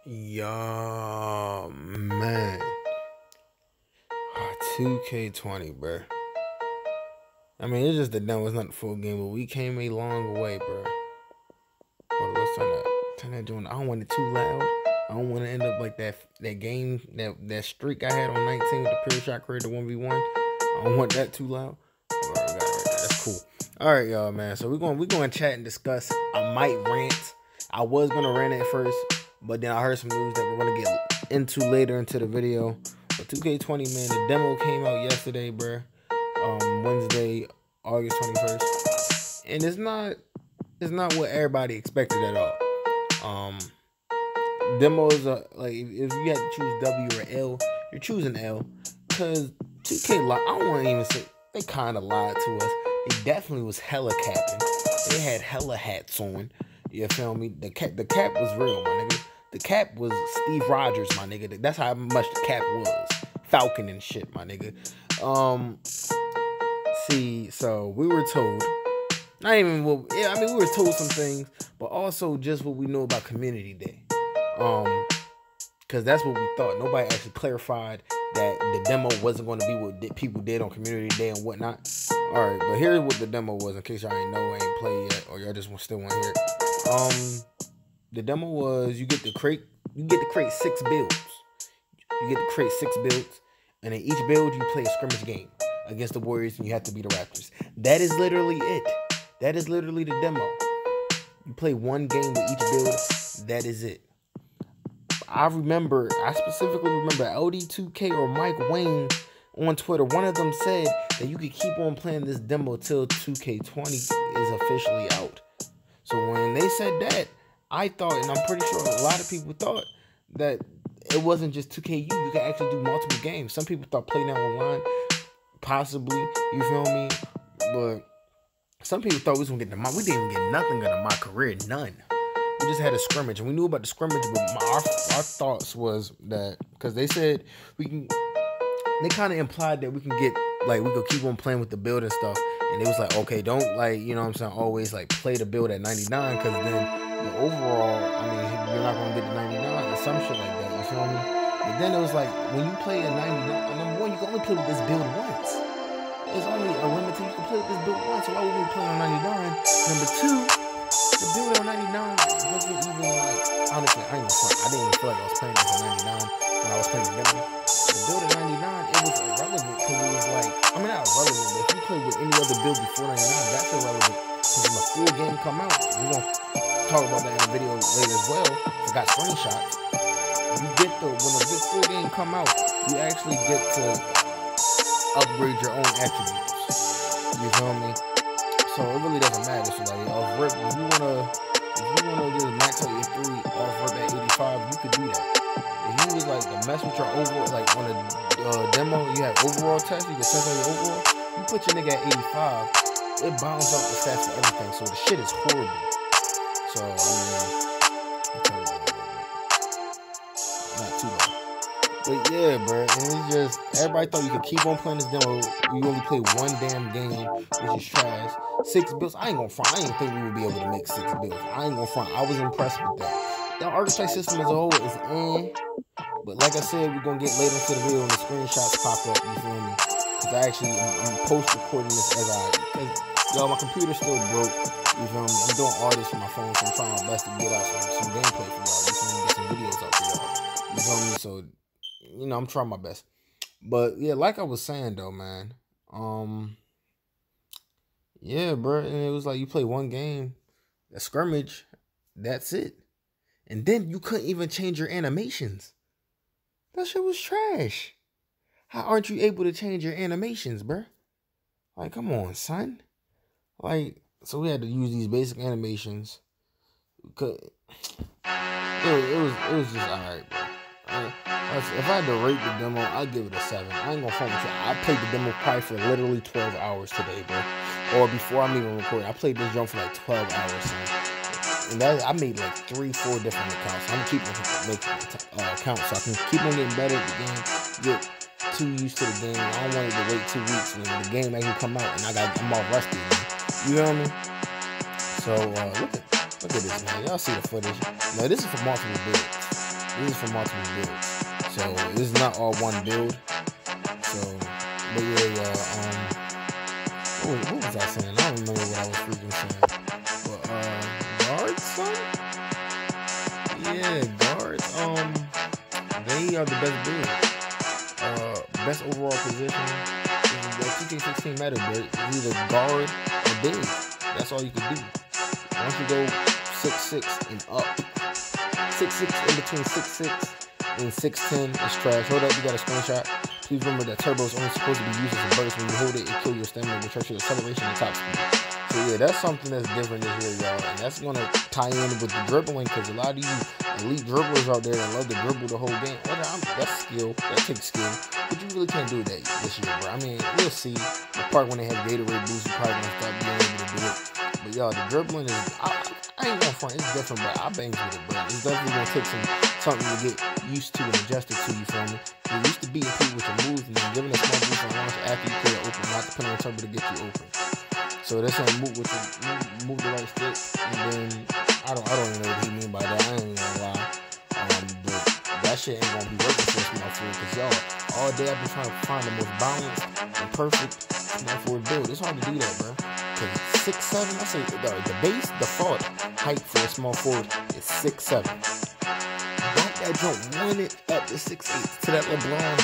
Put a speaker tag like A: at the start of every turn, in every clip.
A: Yo, man. 2K20, bro. I mean, it's just the demo. It's not the full game, but we came a long way, bro. Hold on, let's turn that joint. I don't want it too loud. I don't want to end up like that game, that streak I had on 19 with the pure shot creator 1v1. I don't want that too loud. All right, that's cool. All right, y'all, man. So we're going to chat and discuss. I might rant. I was going to rant at first, but then I heard some news that we're going to get into later into the video. But 2K20, man, the demo came out yesterday, bro. Wednesday, August 21st. And it's not what everybody expected at all. Demos are like, if you had to choose W or L, you're choosing L. Because 2K, I don't want to even say, they kind of lied to us. They definitely was hella capping. They had hella hats on. You feel me? The cap was real, my nigga. The cap was Steve Rogers, my nigga. That's how much the cap was. Falcon and shit, my nigga. See, so we were told, not even what, yeah, I mean, we were told some things, but also just what we know about Community Day. Because that's what we thought. Nobody actually clarified that the demo wasn't going to be what people did on Community Day and whatnot. All right, but here's what the demo was in case y'all ain't know, ain't played yet, or y'all just still want to hear it. The demo was you get to create 6 builds. You get to create 6 builds, and in each build you play a scrimmage game against the Warriors, and you have to beat the Raptors. That is literally it. That is literally the demo. You play one game with each build. That is it. I specifically remember LD2K or Mike Wayne on Twitter. One of them said that you could keep on playing this demo till 2K20 is officially out. So when they said that, I thought, and I'm pretty sure a lot of people thought, that it wasn't just 2KU. You could actually do multiple games. Some people thought playing that online, possibly, you feel me? But some people thought we was gonna get we didn't even get nothing out of my career, none. We just had a scrimmage, and we knew about the scrimmage, but our thoughts was that, because they said they kind of implied that we can get, like, we could keep on playing with the build and stuff, and it was like, okay, don't, like, you know what I'm saying, always, like, play the build at 99, because then the overall, I mean, you're not gonna get the 99 or some shit like that, you feel me? But then it was like, when you play a 99, number one, you can only play with this build once. There's only a limited, you can play with this build once, so why would we play on 99? Number two, the build on 99 wasn't even like, honestly, I didn't even feel like I was playing this on 99 when I was playing the demo. The build at 99, it was irrelevant because it was like, I mean, not irrelevant, but if you play with any other build before 99, that's irrelevant. Because when the full game come out, we're going to talk about that in the video later as well. I got screenshots. You get when the full game come out, you actually get to upgrade your own attributes. You feel me? So it really doesn't matter. So like off rip, if you wanna just max out your 3 off rip at 85, you could do that. If you was like to mess with your overall, like on a demo, you have overall test, you can test on your overall. You put your nigga at 85, it bounds out the stats for everything. So the shit is horrible. So I mean, not too low. But yeah, bro, and it's just, everybody thought you could keep on playing this demo. You only play one damn game, which is trash. 6 builds, I ain't gonna front. I didn't think we would be able to make 6 builds. I ain't gonna front. I was impressed with that. The archetype system as a whole is but like I said, we're gonna get later into the video when the screenshots pop up, you feel me? Because I'm post-recording this because y'all, my computer's still broke, you feel me? I'm doing all this from my phone, so I'm trying my best to get out some gameplay for y'all, you feel me? Get some videos out for y'all, you feel me? So, you know, I'm trying my best. But yeah, like I was saying though, man. Yeah, bro. And it was like you play one game, a scrimmage, that's it. And then you couldn't even change your animations. That shit was trash. How aren't you able to change your animations, bro? Like, come on, son. Like, so we had to use these basic animations. It was just alright, bro. If I had to rate the demo, I'd give it a 7. I ain't gonna front with you. I played the demo probably for literally 12 hours today, bro. Or before I'm even recording, I played this jump for like 12 hours, son. And I made like 3-4 different accounts. I'm keeping making accounts so I can keep on getting better at the game, get too used to the game. I don't want it to wait 2 weeks and then the game ain't come out and I'm all rusty again. You know what I mean? So look at this, man. Y'all see the footage. Now this is for multiple builds. This is from multiple builds. So this is not all one build. So, but yeah, what was I saying? I don't remember what I was freaking saying. But guards, son? Yeah, guards. They are the best build. Best overall position. The 2K16 meta build is either guard or big. That's all you can do. Once you go 6'6" and up, 6'6" in between 6'6" and 6'10" is trash. Hold up, you got a screenshot. Please remember that turbo is only supposed to be used as a burst. When you hold it, it kills your stamina, which hurts your acceleration and top speed. So yeah, that's something that's different this year, y'all. And that's gonna tie in with the dribbling, because a lot of you elite dribblers out there that love to dribble the whole game. That's skill. That takes skill. But you really can't do that this year, bro. I mean, we'll see. The part when they have Gatorade boost, you probably gonna start being able to do it. But y'all, the dribbling is, I ain't gonna front, it's different, but I bangs with it, bro. It's definitely gonna take something to get used to and adjusted to, you feel me? You used to beating people with your moves and then giving a small boost on launch after you play it open, not depending on turbo to get you open. So that's how move with your move the right stick, and then I don't even know what he mean by that. I ain't gonna lie. But that shit ain't gonna be working for a small forward, because y'all, all day I've been trying to find the most balanced and perfect small forward build. It's hard to do that, bro. Cause 6'7", I say the base default height for a small forward is 6'7". Bump that jump 1 inch up to 6'8", to that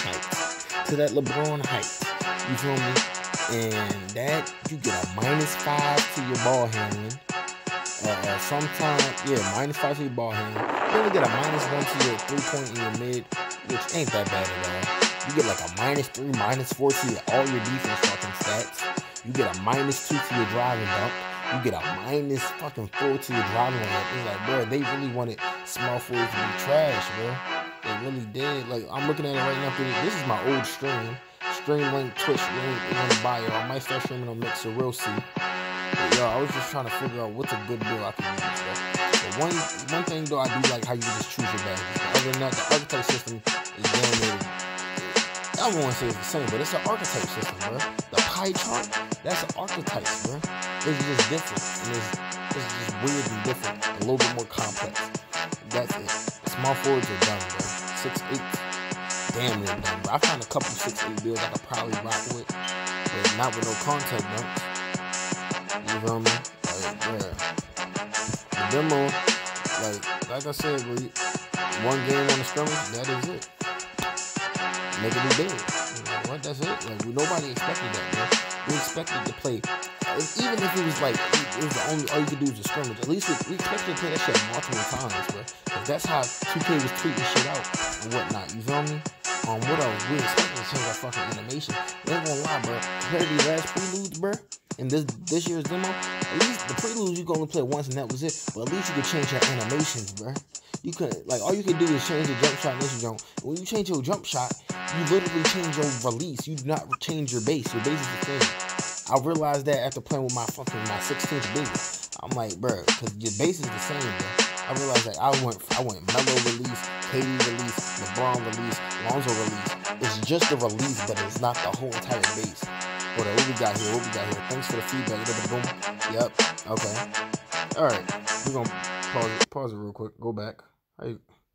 A: LeBron height. You feel me? And that you get a -5 to your ball handling. Sometimes, yeah, -5 to your ball handling. You only get a -1 to your 3-point in your mid, which ain't that bad at all. You get like a -3, -4 to all your defense fucking stats. You get a -2 to your driving dunk. You get a -4 to your driving layup. It's like, bro, they really wanted small forwards to be trash, bro. They really did. Like, I'm looking at it right now. This is my old stream. Stream link, Twitch link is in the bio. I might start streaming on Mixer, we'll see. But yo, I was just trying to figure out what's a good build I can use, bro. But one thing though, I do like how you can just choose your badges. Other than that, the archetype system is damn near, I don't want to say it's the same, but it's an archetype system, bro. The pie chart, that's an archetype, bro. It's just different, and it's just weird and different, a little bit more complex. That's it. Small forwards are done, bro. 6'8", damn near done, bro. I found a couple 6'8" builds I could probably rock with, but not with no contact dunks. You feel me? Like, yeah. The demo, like I said, bro, one game on the scrimmage, that is it. Make it be big. Like, what? That's it? Like, nobody expected that, bro. We expected to play, even if it was like, it was the only, all you could do was a scrimmage. At least we expected to play that shit multiple times, bro. Cause that's how 2K was tweeting shit out and whatnot. You feel me? What else? We expected to change our fucking animation. I ain't gonna lie, bro. Compared to the last preludes, bro, and this year's demo, at least the preludes you can only play once and that was it. But at least you could change your animations, bro. You could, like, all you can do is change your jump shot and this jump. When you change your jump shot, you literally change your release. You do not change your base. Your base is the same. I realized that after playing with my 16th base. I'm like, bro, because your base is the same, bro. I realized that I went Melo release, KD release, LeBron release, Lonzo release. It's just the release, but it's not the whole entire base. Hold on, what we got here? Thanks for the feedback. Boom. Yep. Okay. All right. We're gonna pause it real quick. Go back. How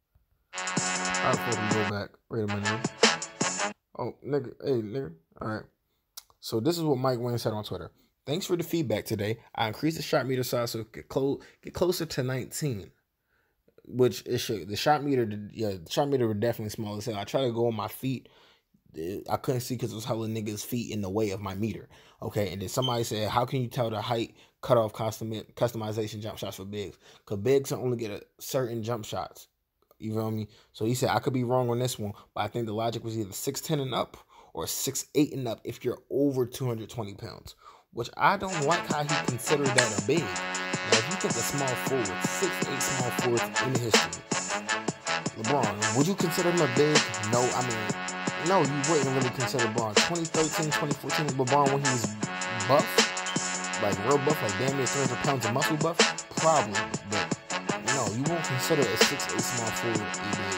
A: fucking go back? Wait a minute. Oh, nigga. Hey, nigga. All right. So this is what Mike Wayne said on Twitter. Thanks for the feedback today. I increased the shot meter size so it get closer to 19. Which it should. The shot meter were definitely small as hell. I tried to go on my feet. I couldn't see because it was hella niggas' feet in the way of my meter. Okay, and then somebody said, how can you tell the height cutoff customization jump shots for bigs? Because bigs can only get a certain jump shots. You feel me? So he said, I could be wrong on this one, but I think the logic was either 6'10" and up or 6'8" and up if you're over 220 pounds. Which I don't like how he considered that a big. Now, if you think a small forward, 6'8" small forwards in history, LeBron, would you consider him a big? No, I mean, no, you wouldn't really consider LeBron. 2013, 2014, LeBron when he was buff, like real buff, like damn near 300 pounds of muscle buff, probably, but no, you won't consider a 6'8" small forward a big,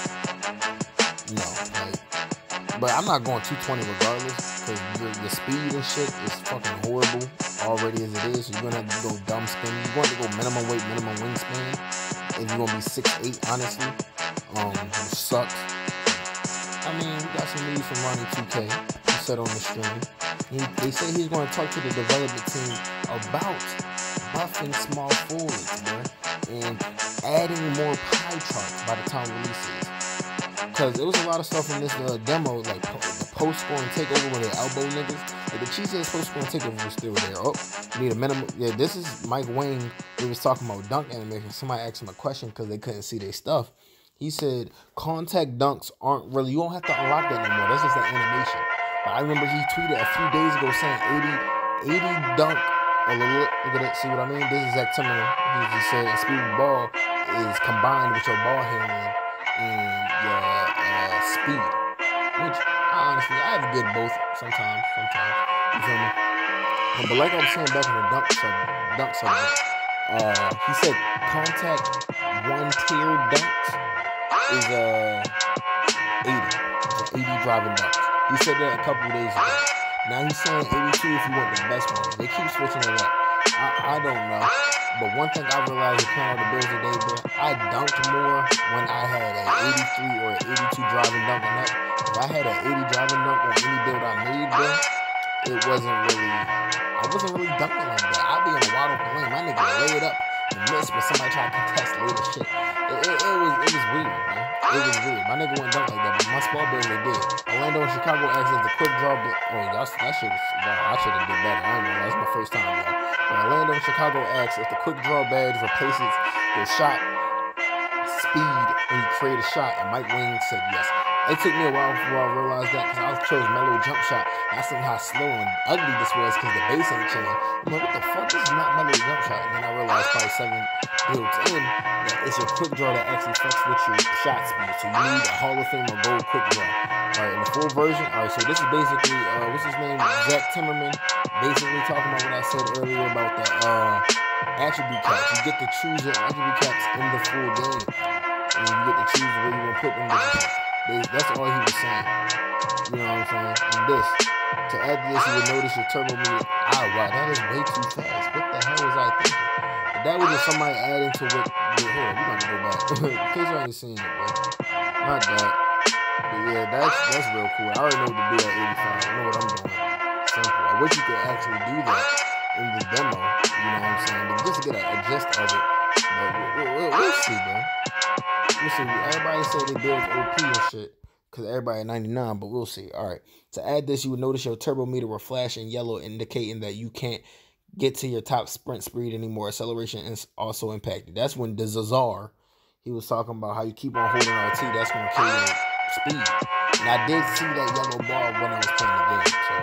A: bro. No, like, but I'm not going 220 regardless. Because your speed and shit is fucking horrible already as it is. So you're going to have to go dumb spin. You're going to go minimum weight, minimum wingspan. If you're going to be 6'8", honestly. which sucks. I mean, we got some news from Ronnie 2K. He said on the stream. They say he's going to talk to the development team about buffing small forwards, bro, and adding more pie charts by the time releases. Because there was a lot of stuff in this demo, like the post scoring takeover with the elbow niggas. Like the cheesiest post scoring takeover was still there. Oh, need a minimum. Yeah, this is Mike Wang. He was talking about dunk animation. Somebody asked him a question because they couldn't see their stuff. He said contact dunks aren't really. You don't have to unlock that no more. That's just the animation. But I remember he tweeted a few days ago saying 80 dunk. Oh, look at it. See what I mean? This is Zach Timmerman. He said speed of the ball is combined with your ball handling and your speed. Which, honestly, I have good both sometimes. You feel me? But like I was saying back in the dunk subject, he said contact one tier dunks is 80. It's 80 driving dunks. He said that a couple of days ago. Now he's saying 82 if you want the best one. They keep switching it up. I don't know. But one thing I realized with playing all the Bills today, bro, I dunked more when I had an 83 or an 82 driving dunk and up. If I had an 80 driving dunk on any build I made, bro, I wasn't really dunking like that. I'd be in a wide open lane. My nigga would lay it up and miss, but somebody tried to contest later shit. It was weird, man. It was weird. My nigga wouldn't dunk like that, but my small build they did. Orlando and Chicago asked if the quick draw. That shit was. Wow, I should have did better. I don't know. That's my first time, y'all. But Orlando and Chicago asked if the quick draw badge replaces your shot speed when you create a shot, and Mike Wang said yes. It took me a while before I realized that because I chose mellow jump shot. And I seen how slow and ugly this was because the base ain't changing. I'm like, what the fuck? This is not mellow jump shot. And then I realized probably 7 builds in that it's your quick draw that actually fucks with your shot speed. So you need a Hall of Fame or gold quick draw. Alright, in the full version, alright, so this is basically, what's his name? Zach Timmerman. Basically talking about what I said earlier about the attribute caps. You get to choose your attribute caps in the full game. And you get to choose where you want to put them. That's all he was saying. You know what I'm saying? And this. To add to this, you would notice your turbo meter. Wow, that is way too fast. What the hell was I thinking? But that was just somebody adding to what. Hold on, we're gonna go back. In case you ain't seen it, bro. Not that. But yeah, that's real cool. I already know what to do at 85. I know what I'm doing. Simple. I wish you could actually do that in the demo. You know what I'm saying? But just to get a gist of it. But we'll see, bro. Listen, everybody say they build OP and shit because everybody at 99, but we'll see. All right. To add this, you would notice your turbo meter will flash in yellow, indicating that you can't get to your top sprint speed anymore. Acceleration is also impacted. That's when the Zazar, he was talking about how you keep on holding RT. That's going to kill your speed. And I did see that yellow bar when I was playing the game. So,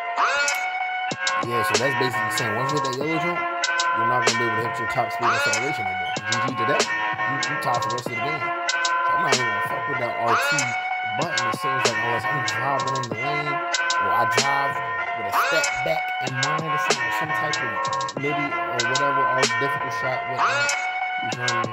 A: yeah, so that's basically saying once you hit that yellow jump, you're not going to be able to hit your top speed acceleration anymore. GG to that. You tied for the rest of the game. So I'm not even going to fuck with that RT button. It seems like unless I'm driving in the lane or I drive with a step back in mind or some type of MIDI or whatever, or difficult shot, whatnot. You feel me?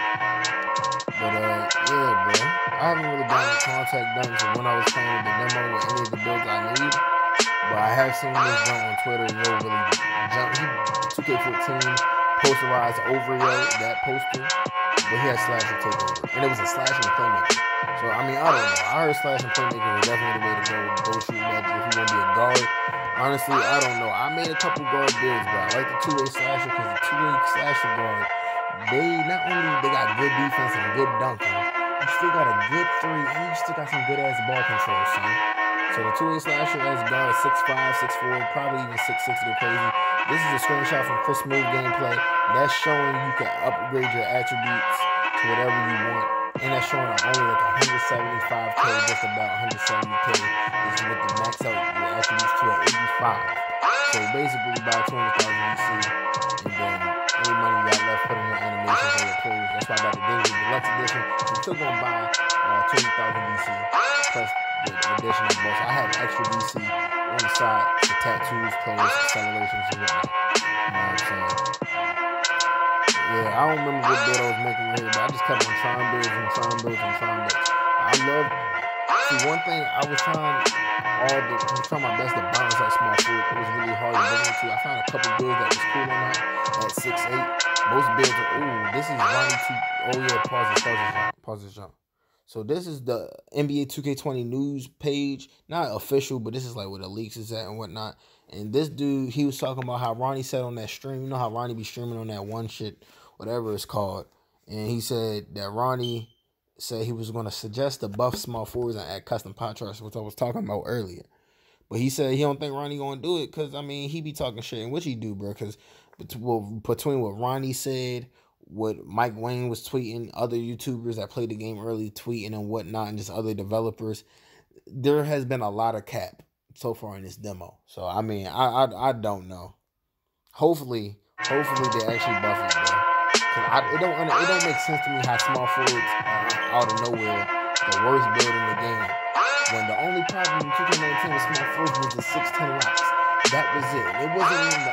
A: But yeah, bro. I haven't really gotten contact dunks when I was playing with the demo with any of the builds I need. But I have seen this jump on Twitter. Yo, really jump. 2K14 posterized over that poster. But he had Slasher take over. And it was a Slash and Playmaker. So, I mean, I don't know. I heard Slash and Playmaker was definitely the way to go with the shooting matches if you want to be a guard. Honestly, I don't know. I made a couple guard builds, but I like the two-way Slasher because the two-way Slasher guard, they not only they got good defense and good dunking, you still got a good three, and you still got some good-ass ball control, son. So the two-way Slasher as guard 6'5", 6'4", probably even 6'6" to go crazy. This is a screenshot from Chris Move gameplay. That's showing you can upgrade your attributes to whatever you want. And that's showing only like 175k, just about 170k is what the max out your attributes to at 85. So basically about 200,000 EC. And then any money you got left put in your animations or your clothes. That's why I got the Digital Deluxe Edition. So you're still gonna buy 20,000 EC plus the additional bonus. I have extra DC on the side for tattoos, clothes, accelerations, and whatnot. You know what I'm saying? Yeah, I don't remember what build I was making here, but I just kept on trying builds and trying builds and trying builds. See, one thing I was trying my best to balance that small forward. It was really hard to get into. I found a couple builds that was cool on that at 6'8". Most builds are, ooh, this is Ronnie 2. Oh yeah, pause this jump. So this is the NBA 2K20 news page, not official, but this is like where the leaks is at and whatnot. And this dude, he was talking about how Ronnie said on that stream. You know how Ronnie be streaming on that one shit, whatever it's called. And he said that Ronnie said he was going to suggest the buff small forwards and add custom pot charts, which I was talking about earlier. But he said he don't think Ronnie gonna do it because, I mean, he be talking shit. And what he do, bro? Because between what Ronnie said, what Mike Wayne was tweeting, other YouTubers that played the game early tweeting and whatnot, and just other developers, there has been a lot of cap so far in this demo. So, I mean, I don't know. Hopefully they actually buff it, bro. Cause it don't make sense to me how small forwards are out of nowhere the worst build in the game. When the only problem in 2K19 with small forwards was the 6'10" rocks. That was it. It was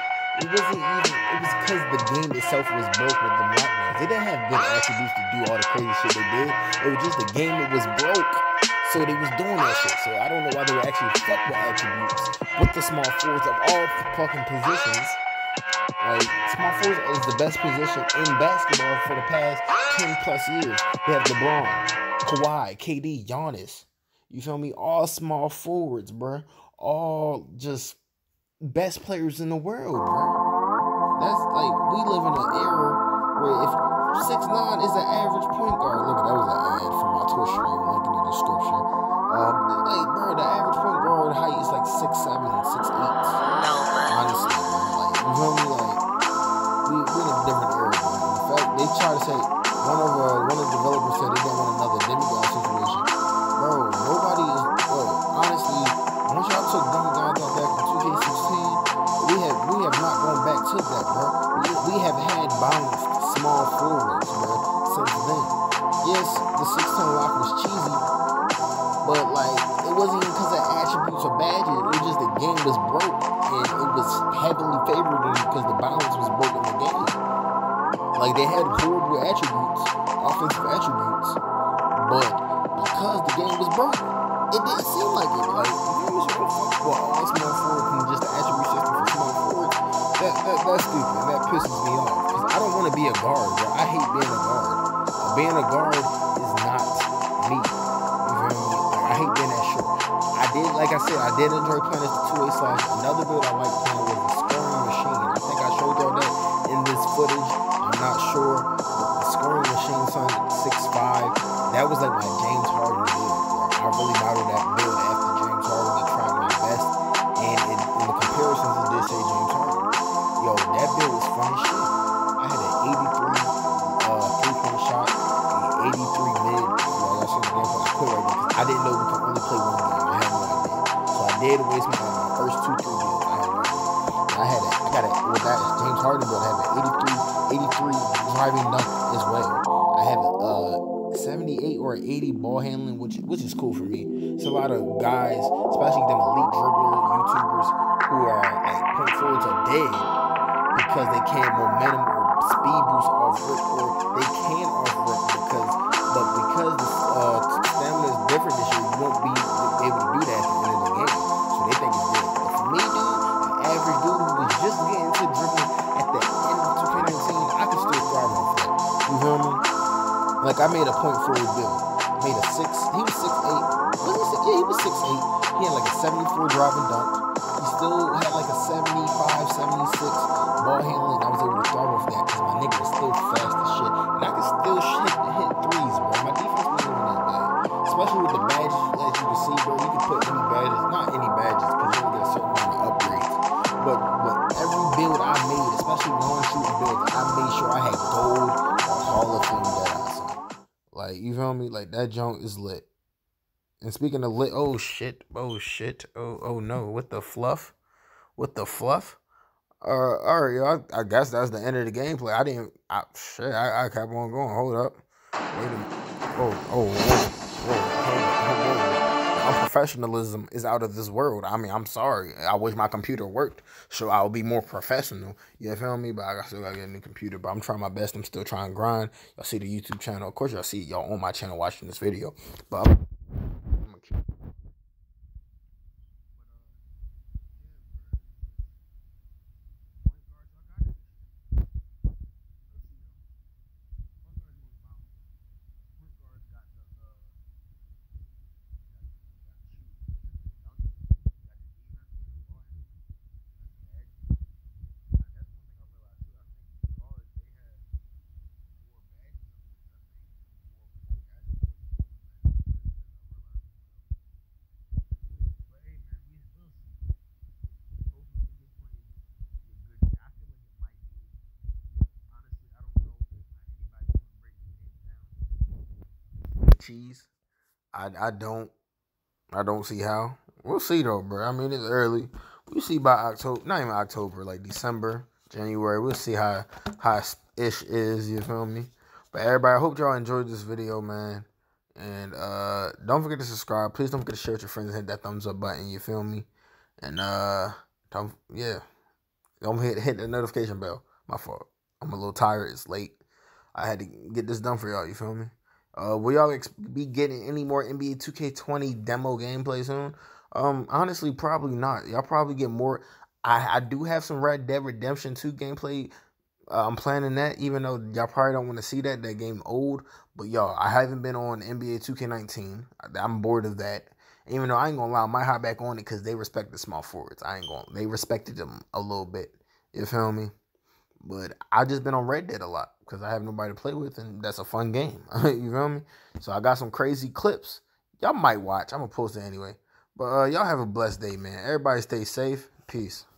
A: because the game itself was broke with the lockdowns. They didn't have good attributes to do all the crazy shit they did. It was just the game that was broke. So they was doing that shit. So I don't know why they would actually fuck with attributes with the small forwards of all fucking positions. Like, small forwards is the best position in basketball for the past 10 plus years. We have LeBron, Kawhi, KD, Giannis. You feel me? All small forwards, bro. All just best players in the world, bro. That's like, we live in an era where if 6'9" is an average point guard. Look, that was an ad from my Twitch stream, link in the description. Like, bro, the average point guard height is like 6'7", 6'8". Honestly, bro. Like, you feel me? Like, we're in a different era, bro. In fact, they try to say, one of the developers said they didn't want another demigod situation. Bro, nobody is, honestly, once y'all took demigods out back in 2K16, we have not gone back to that, bro. We have had balanced small forwards, bro, since then. Yes, the 6'10" lock was cheesy, but like, it wasn't even because of attributes or badges. It was just the game was broke, and it was heavily favored because the balance was broke in the game. Like, they had horrible attributes, offensive attributes, but because the game was broke, it didn't seem like it. Like, you know, all small forward and just the attribute system for small forwards, that's stupid. That pisses me off. Because I don't want to be a guard, bro. I hate being a guard. Being a guard is not me. You feel me? Like, I hate being that short. Like I said, I did enjoy playing as the 2A slash. Another build I like playing was the scoring machine. I think I showed y'all that in this footage. I'm not sure. But the scoring machine, son, 6'5". That was like my James Harden build, bro. I really modeled that build after James Harden to try my best. And in the comparisons, it did say James Harden. Yo, that build was fun as shit. I had an 83 3-point shot, an 83 mid. Like I said, the game, I quit right now because I didn't know we could only play one game. I had no idea. So I did waste my first 2-3 games. I got it. With that James Harden build, I have an 83 driving dunk as well. I have a 78 or 80 ball handling, which is cool for me. It's a lot of guys, especially them elite dribbler YouTubers who are like point forwards are dead because they can't momentum or speed boost off rip, or they can off rip because the stamina is different this year. You won't be able to do that at the end of the game, so they think it's dead. But for me, dude, the average dude who was just getting into dribbling at the end of 2K19, I can still thrive off that. You feel me? Like, I made a point forward build. I made a 6. He was 6'8". Was he 6? Yeah, he was 6'8". He had like a 74 driving dunk. He still had like a 75, 76 ball handling. I was able to throw off that because my nigga was still fast as shit. And I could still hit threes, bro. My defense wasn't even that bad. Especially with the badges, as you can see, bro. You can put any badges. Not any badges because you only get a certain amount of upgrades. But every build I made, especially non-shooting builds, I made sure I had gold or Hall of Fame Deadeye. Like, you feel me? Like, that junk is lit. And speaking of lit, oh shit, oh no, what the fluff? All right, yo, I guess that's the end of the gameplay. I kept on going. Hold up. Wait a minute. Whoa. My professionalism is out of this world. I mean, I'm sorry. I wish my computer worked, so I'll be more professional. You feel me? But I still gotta get a new computer. But I'm trying my best. I'm still trying to grind. Y'all see the YouTube channel. Of course, y'all see y'all on my channel watching this video. But I'm cheese. I don't see how. We'll see though, bro. I mean, it's early. We'll see by October, not even October, like December, January. We'll see how ish is. You feel me? But everybody, I hope y'all enjoyed this video, man. And don't forget to subscribe. Please don't forget to share with your friends and hit that thumbs up button. You feel me? And don't hit the notification bell. My fault. I'm a little tired. It's late. I had to get this done for y'all. You feel me? Will y'all be getting any more NBA 2K20 demo gameplay soon? Honestly, probably not. Y'all probably get more. I do have some Red Dead Redemption 2 gameplay. I'm planning that, even though y'all probably don't want to see that. That game old. But y'all, I haven't been on NBA 2K19. I'm bored of that. Even though I ain't gonna lie, I might hop back on it because they respect the small forwards. They respected them a little bit. You feel me? But I just been on Red Dead a lot because I have nobody to play with, and that's a fun game. You feel me? So I got some crazy clips. Y'all might watch. I'm going to post it anyway. But y'all have a blessed day, man. Everybody stay safe. Peace.